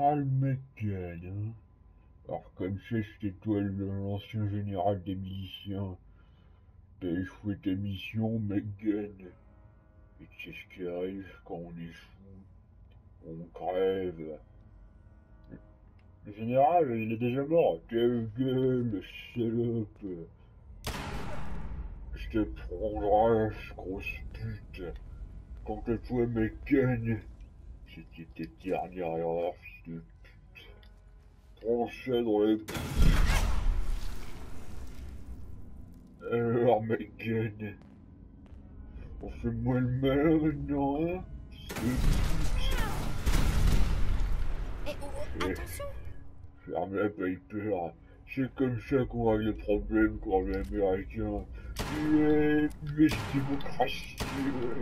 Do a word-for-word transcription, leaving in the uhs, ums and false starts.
général McGann, hein. Alors comme ça, c'était toi l'ancien général des miliciens. T'as échoué ta mission, McGann. Et tu sais ce qui arrive quand on échoue? On crève. Le général, il est déjà mort. Quelle gueule, salope. Je te prendrai, grosse pute. Quant à toi, McGann, c'était ta dernière erreur, fils de pute. Prends ça dans les... Alors, McGann, on fait moins le malin maintenant, hein? Eh, oh, oh, attention! Ferme la Piper. C'est comme ça qu'on règle le problème quand on est américain. U S, U S démocratie.